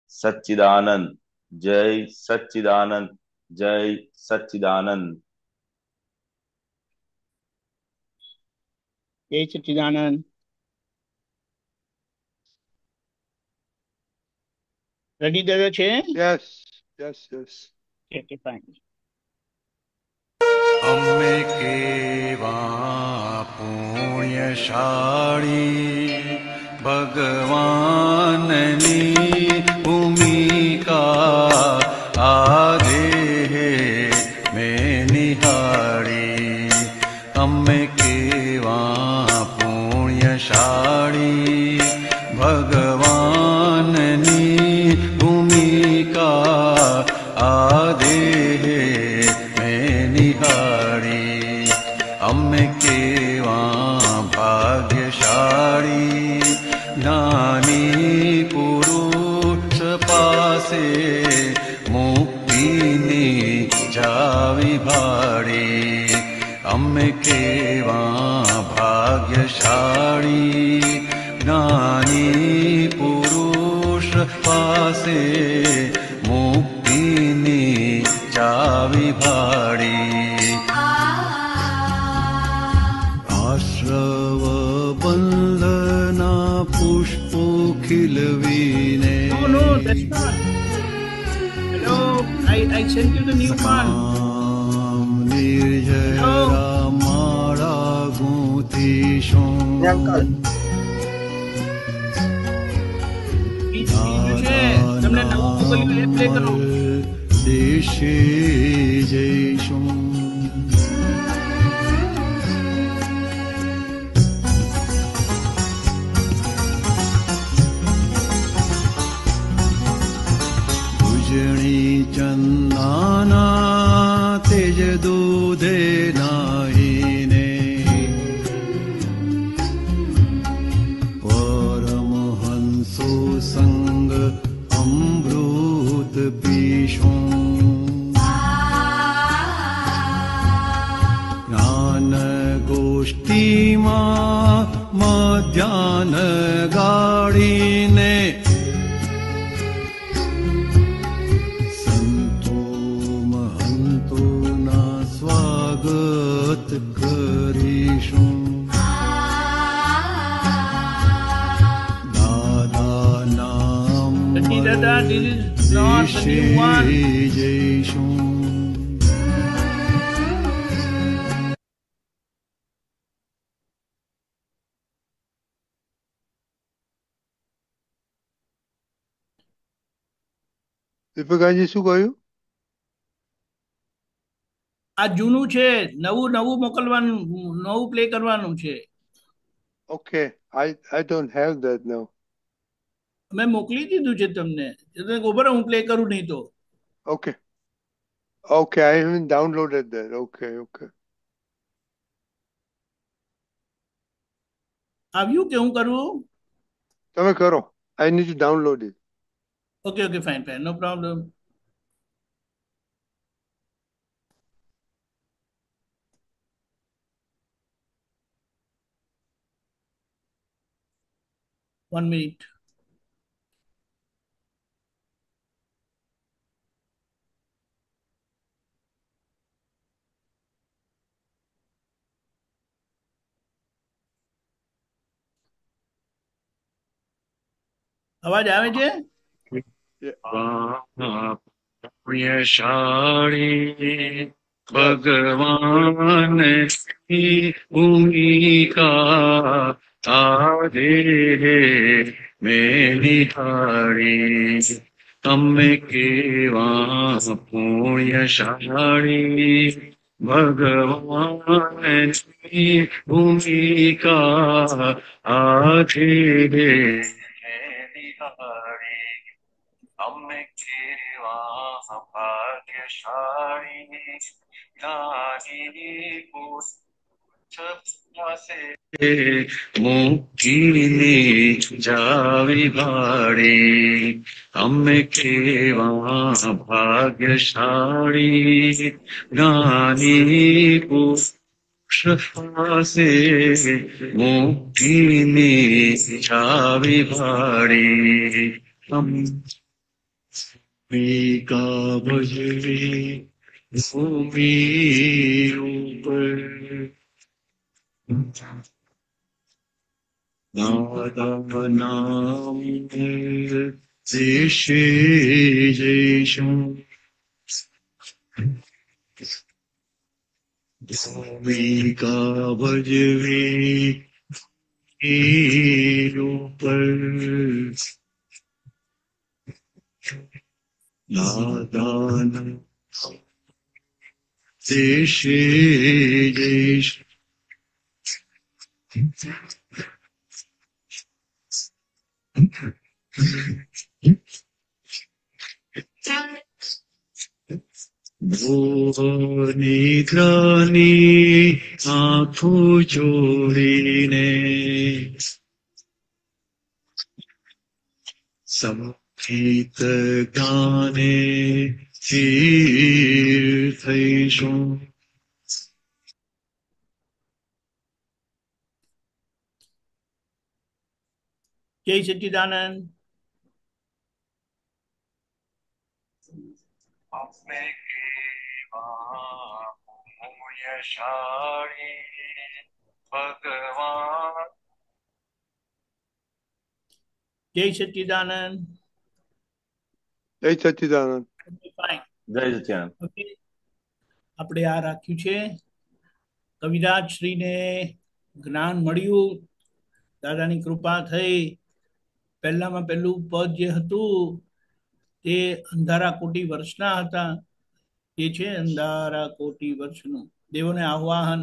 सच्चिदानंद। जय सच्चिदानंद। जय सच्चिदानंद। जय सच्चिदानंद। રેડી દાદા છે? Yes yes yes. Okay fine. અમે કેવા પુણ્યશાળી ભગવાનની ભૂમિકા આદેહે મેં નિહાળી. અમે કેવા પુણ્યશાળી ભગવાનની ભૂમિકા આદેહે નિહાળી. અમે કેવા ભાગ્યશાળી જ્ઞાની પુરુષ પાસે મુક્તિની જાવી ભાડી. અમે કેવા ભાગ્યશાળી જ્ઞાની પુરુષ પાસે મુક્તિની જાવી ભાડી. આશ્રવ બંધના પુષ્પો ખીલવીને No, that's not. Hello, I sent you the new one. નિર્જરા માળા ગૂંથીશું. બીજું છે, તમને નવું મોકલ્યું એ પ્લે કરો. દેશે જઈશું. ઉજણી ચંદાના તેજ દૂધે નાહીને પરમહંસો સંગ અમૃત પીશું. જ્ઞાન ગોષ્ઠીમાં મધ્યાહન ગાળીને સંતો મહંતોના સ્વાગત કરીશું. Sati Dada, this is not the new one. જઈશું. દીપકાજી શું કહ્યું? આ જૂનું છે, નવું નવું મોકલવાનું, નવું પ્લે કરવાનું છે. Okay, I don't have that now. મેં મોકલી દીધું છે તમને. ખબર હું પ્લે કરું નહીં તો. Okay. Okay, I haven't downloaded that. Okay, okay. આવ્યું કે હું કરું? તમે કરો. I need to download it. Okay, okay, fine, fine, no problem. One minute. અવાજ આવે છે? પુણ્યશાળી ભગવાનની ભૂમિકા આદેહે મેં નિહાળી. અમે કેવા પુણ્યશાળી ભગવાનની ભૂમિકા આદેહે નિહાળી. અમે કેવા ભાગ્યશાળી જ્ઞાની પુરુષ પાસે મુક્તિની જાવી ભાડી. અમે કેવા ભાગ્યશાળી જ્ઞાની પુરુષ પાસે મુક્તિની જાવી ભાડી. भूमिका भजवे भूमि ऊपर दादा नाम देशे जैशो भूमिका भजवे ऊपर दादा देशे जैशो નિદ્રાની આંખો જોડીને સંગીત ગાને સ્થિર થઈશું. જય સચ્ચિદાનંદ. અમે કેવા પુણ્યશાળી ભગવાન. જય સચ્ચિદાનંદ. જય સચ્ચિદાનંદ. Fine. જય સચ્ચિદાનંદ. Okay. આપણે આ રાખ્યું છે કવિરાજ શ્રીને જ્ઞાન મળ્યું, દાદાની કૃપા થઈ. પહેલામાં પહેલું પદ જે હતું તે અંધારા કોટી વર્ષના હતા. એ છે અંધારા કોટી વર્ષનું દેવોને આહ્વાન.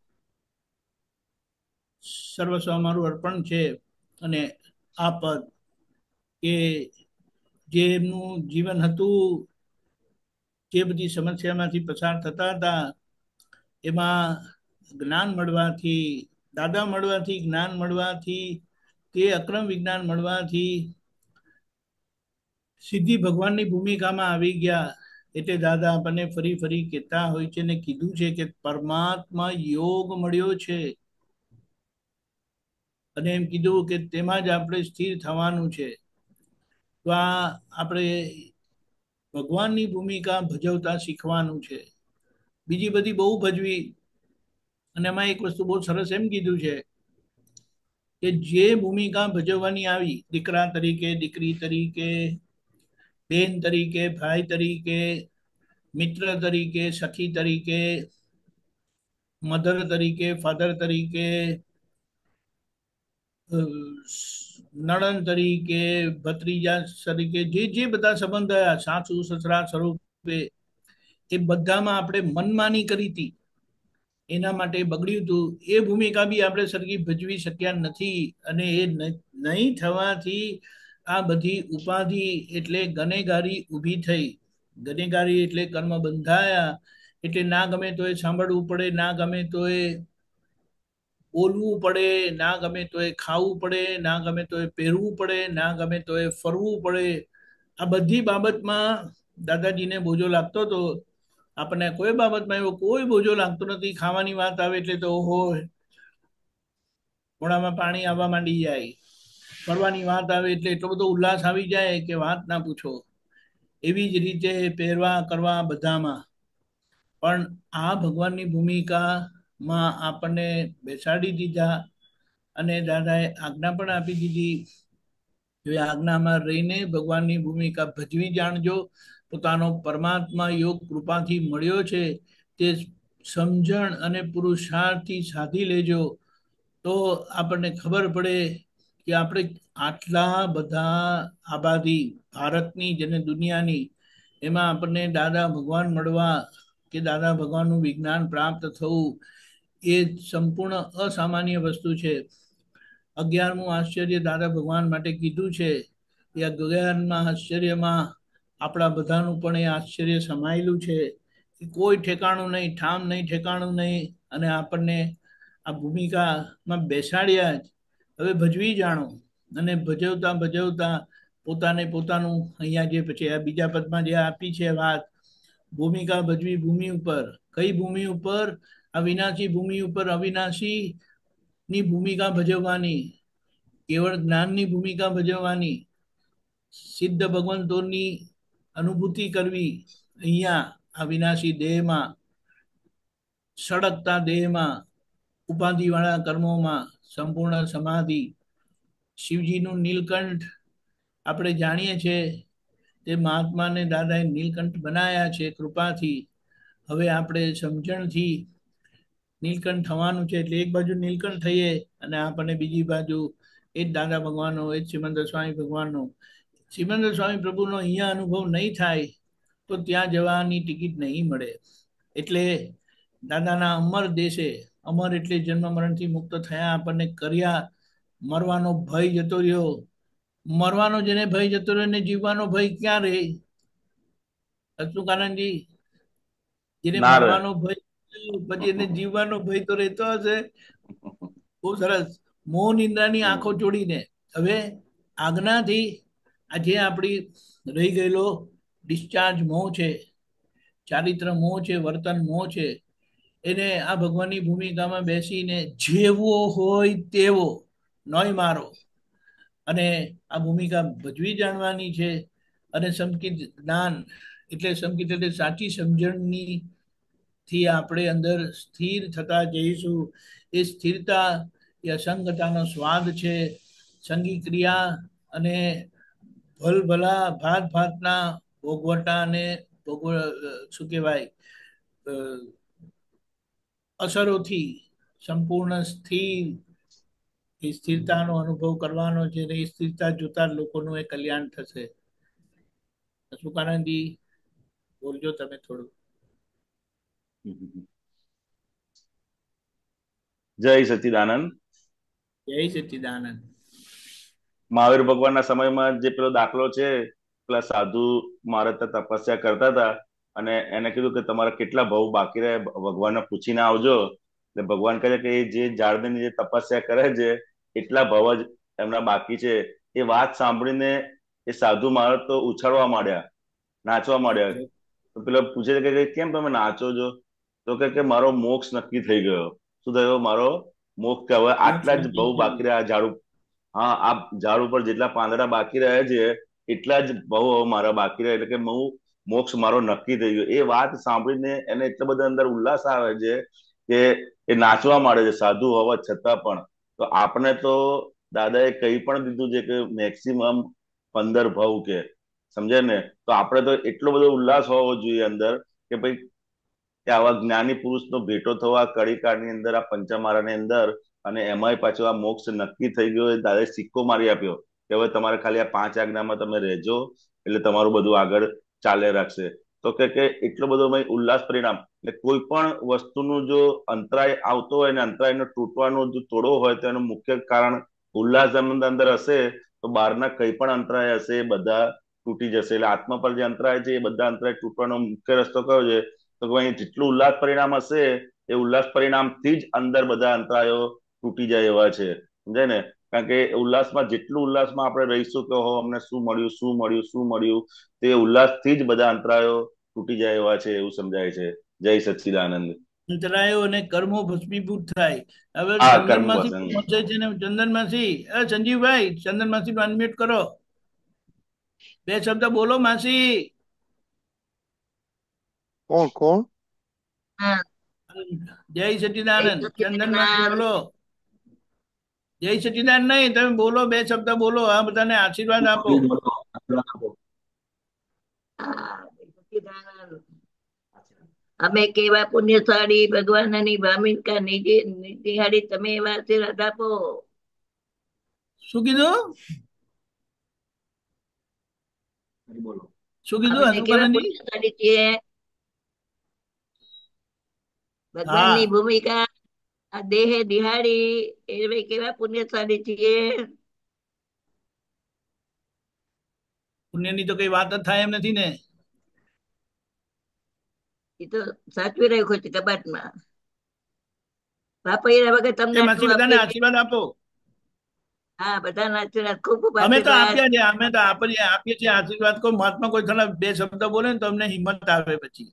સર્વસ્વ અમારું અર્પણ છે. અને આ પદ કે જે એમનું જીવન હતું, જે બધી સમસ્યામાંથી પસાર થતા હતા, એમાં જ્ઞાન મળવાથી, દાદા મળવાથી, જ્ઞાન મળવાથી, તે અક્રમ વિજ્ઞાન મળવાથી સીધી ભગવાનની ભૂમિકામાં આવી ગયા. એટલે દાદા આપણને ફરી ફરી કહેતા હોય છે ને કીધું છે કે પરમાત્મા યોગ મળ્યો છે. અને એમ કીધું કે તેમાં જ આપણે સ્થિર થવાનું છે. તો આ આપણે ભગવાનની ભૂમિકા ભજવતા શીખવાનું છે. બીજી બધી બહુ ભજવી. અને એમાં એક વસ્તુ બહુ સરસ એમ કીધું છે કે જે ભૂમિકા ભજવવાની આવી, દીકરા તરીકે, દીકરી તરીકે, બેન તરીકે, ભાઈ તરીકે, મિત્ર તરીકે, સખી તરીકે, મધર તરીકે, ફાધર તરીકે, નણંદ તરીકે, ભત્રીજા તરીકે, જે જે બધા સંબંધ થયા, સાસુ સસરા સ્વરૂપે, એ બધામાં આપણે મનમાની કરી હતી, એના માટે બગડ્યું હતું. એ ભૂમિકા બી આપણે સરખી ભજવી શક્યા નથી. અને એ નહીં થવાથી આ બધી ઉપાધિ એટલે ગનેગારી ઊભી થઈ. ગનેગારી એટલે કર્મ બંધાયા. એટલે ના ગમે તો એ સાંભળવું પડે, ના ગમે તો એ બોલવું પડે, ના ગમે તો એ ખાવું પડે, ના ગમે તો એ પહેરવું પડે, ના ગમે તો એ ફરવું પડે. આ બધી બાબતમાં દાદાજીને બોજો લાગતો હતો. આપણને કોઈ બાબતમાં એવો કોઈ બોજો લાગતો નથી. ખાવાની વાત આવે એટલે તો ઓહો, મોઢામાં પાણી આવવા માંડી જાય. ફરવાની વાત આવે એટલે એટલો બધો ઉલ્લાસ આવી જાય કે વાત ના પૂછો. એવી જ રીતે પહેરવા કરવા બધામાં. પણ આ ભગવાનની ભૂમિકામાં આપણને બેસાડી દીધા. અને દાદાએ આજ્ઞા પણ આપી દીધી. એ આજ્ઞામાં રહીને ભગવાનની ભૂમિકા ભજવી જાણજો. પોતાનો પરમાત્મા યોગ કૃપાથી મળ્યો છે તે સમજણ અને પુરુષાર્થથી સાધી લેજો. તો આપણને ખબર પડે કે આપણે આટલા બધા આબાદી ભારતની જેને દુનિયાની, એમાં આપણને દાદા ભગવાન મળવા કે દાદા ભગવાનનું વિજ્ઞાન પ્રાપ્ત થવું એ સંપૂર્ણ અસામાન્ય વસ્તુ છે. 11મું આશ્ચર્ય દાદા ભગવાન માટે કીધું છે. એ 11મા આશ્ચર્યમાં આપણા બધાનું પણ એ આશ્ચર્ય સમાયેલું છે. કોઈ ઠેકાણું નહીં, ઠામ નહીં, ઠેકાણું નહીં. અને આપણને આ ભૂમિકામાં બેસાડ્યા જ. હવે ભજવી જાણો. અને ભજવતા ભજવતા પોતાનું અહીંયા જે પછી આ બીજા પદમાં જે આપી છે વાત, ભૂમિકા ભજવી ભૂમિ ઉપર. કઈ ભૂમિ ઉપર? અવિનાશી ભૂમિ ઉપર અવિનાશી ની ભૂમિકા ભજવવાની, કેવળ જ્ઞાનની ભૂમિકા ભજવવાની, સિદ્ધ ભગવંતોની અનુભૂતિ કરવી અહીંયા આ વિનાશી દેહમાં, સળગતા દેહમાં, ઉપાધિવાળા કર્મોમાં, સંપૂર્ણ સમાધિ, શિવજીનું નીલકંઠ આપણે જાણીએ છીએ તે મહાત્માને દાદાએ નીલકંઠ બનાયા છે કૃપાથી. હવે આપણે સમજણથી નીલકંઠ થવાનું છે, એટલે એક બાજુ નીલકંઠ થઈએ અને આપણને બીજી બાજુ એ જ દાદા ભગવાનનો, એ જ સિમંદર સ્વામી ભગવાનનો, સિમંદર સ્વામી પ્રભુનો અહીંયા અનુભવ નહીં થાય તો ત્યાં જવાની ટિકિટ નહીં મળે. એટલે દાદાના અમર દેશે, અમર એટલે જન્મ મરણથી મુક્ત થયા આપણને કર્યા, મરવાનો ભય જતો રહ્યો. મરવાનો જેને ભય જતો રહ્યો ને જીવવાનો ભય ક્યાં રહે? અચ્યુતાનંદજી, જેને મરવાનો ભય પછી એને જીવવાનો ભય તો રહેતો હશે. બહુ સરસ. મોહ નિંદ્રાની આંખો જોડીને હવે આજ્ઞાથી આજે આપણી રહી ગયેલો ડિસ્ચાર્જ મોહ છે, ચારિત્ર મોહ છે, વર્તન મોહ છે, એને આ ભગવાનની ભૂમિકામાં બેસીને જેવો હોય તેવો નોય મારો અને આ ભૂમિકા ભજવી જાણવાની છે. અને સંકિત જ્ઞાન એટલે સંકિત એટલે સાચી સમજણની થી આપણે અંદર સ્થિર થતા જઈશું. એ સ્થિરતા એ અસંગતાનો સ્વાદ છે. સંગી ક્રિયા અને ભલભલા ભાત ભાતના ભોગવટા અને શું કહેવાય અસરોથી સંપૂર્ણ સ્થિર, એ સ્થિરતાનો અનુભવ કરવાનો છે. એ સ્થિરતા જોતા લોકોનું એ કલ્યાણ થશે. સુકાનંદજી બોલજો તમે થોડું. જય સચ્ચિદાનંદ. જય સચ્ચિદાનંદ. મહાવીર ભગવાનના સમયમાં જે પેલો દાખલો છે, પેલા સાધુ મારે તપસ્યા કરતા હતા અને એને કીધું કે તમારા કેટલા ભાવ બાકી રહે ભગવાનને પૂછીને આવજો. એટલે ભગવાન કહે છે કે એ જે ઝાડની જે તપસ્યા કરે છે એટલા ભાવ જ એમના બાકી છે. એ વાત સાંભળીને એ સાધુ મહારાજ તો ઉછાળવા માંડ્યા, નાચવા માંડ્યા. તો પેલો પૂછે છે કે કેમ તમે નાચો છો? તો કે મારો મોક્ષ નક્કી થઈ ગયો. શું થયો? મારો મોક્ષ. હવે આટલા જ ભાવ બાકી રહ્યા ઝાડ. હા, આ ઝાડ ઉપર જેટલા પાંદડા બાકી રહે છે એટલા જ ભાવ મારા બાકી રહે, એટલે કે હું મોક્ષ મારો નક્કી થઈ ગયો. એ વાત સાંભળીને એને એટલો બધો અંદર ઉલ્લાસ આવે છે કે એ નાચવા માંડે છે સાધુ હોવા છતાં પણ. તો આપણે તો દાદાએ કહી પણ દીધું છે કે મેક્સિમમ 15 ભાવ કે, સમજે ને? તો આપણે તો એટલો બધો ઉલ્લાસ હોવો જોઈએ અંદર કે ભાઈ કે આવા જ્ઞાની પુરુષનો ભેટો થવા કડીકાળની અંદર આ પંચમારાની અંદર, અને એમાંય પાછો આ મોક્ષ નક્કી થઈ ગયો. એ દાદાએ સિક્કો મારી આપ્યો કે હવે તમારે ખાલી આ 5 આજ્ઞામાં તમે રહેજો એટલે તમારું બધું આગળ ચાલે રાખશે. તો કે એટલો બધો ઉલ્લાસ પરિણામ. એટલે કોઈ પણ વસ્તુનું જો અંતરાય આવતો હોય ને અંતરાયનો તૂટવાનો જો તોડો હોય તો એનું મુખ્ય કારણ ઉલ્લાસ અંદર હશે. તો બહારના કઈ પણ અંતરાય હશે એ બધા તૂટી જશે. એટલે આત્મા પર જે અંતરાય છે એ બધા અંતરાય તૂટવાનો મુખ્ય રસ્તો કયો છે? તો જેટલું ઉલ્લાસ પરિણામ હશે એ ઉલ્લાસ પરિણામથી જ અંદર બધા અંતરાયો તૂટી જાય એવા છે, સમજાય ને? કારણ કે ઉલ્લાસમાં જેટલું ઉલ્લાસમાં આપણે રહીશું કે હો અમને શું મળ્યું, શું મળ્યું, શું મળ્યું, તે ઉલ્લાસથી જ બધા અંતરાયો તૂટી જાય એવા છે, એવું સમજાય છે. જય સચ્ચિદાનંદ. અંતરાયો અને કર્મો ભસ્મીભૂત થાય. હવે હા, ચંદનમાસી પહોંચે છે ને. ચંદનમાસી, સંજીવભાઈ, ચંદનમાસી અનમ્યુટ કરો, 2 શબ્દ બોલો માસી. કોણ કોણ? જય સચ્ચિદાનંદ. ચંદનમાસી બોલો. જય સચ્ચિદાનંદ નહીં, તમે બોલો, 2 શબ્દ બોલો. આ બધાને આશીર્વાદ આપો. અમે કેવા પુણ્યશાળી, ભગવાનની ભામિકા નિહાળી, તમે એવા આશીર્વાદ આપો. શું કીધું? શું કીધું? પુણ્યશાળી છીએ, ભગવાનની ભૂમિકા આ દેહે દિહાડી, એ કેવા પુણ્યશાળી છીએ. પુણ્યની તો કઈ વાત જ થાય એમ નથી ને. એ તો સાચવી રાખ્યો છે કબાટમાં. બાપા વગર તમને બધાને આશીર્વાદ આપો. હા, બધાના આશીર્વાદ ખૂબ ખૂબ. અમે તો આપ્યા છે, અમે તો આપીએ છીએ આશીર્વાદ. કોઈ મહાત્મા કોઈ થોડા 2 શબ્દ બોલે ને તો અમને હિંમત આવે પછી.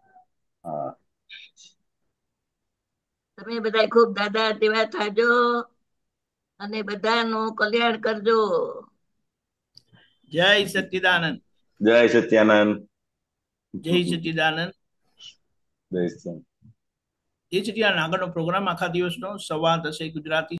તમે બધા ખૂબ દાદા જેવા થાજો અને બધાનું કલ્યાણ કરજો. જય સચ્ચિદાનંદ. જય સત્યાનંદ. જય સચ્ચિદાનંદ. જય સત્યાનંદ. એ જ રીતે આગળનો પ્રોગ્રામ આખા દિવસનો સંવાદ હશે ગુજરાતી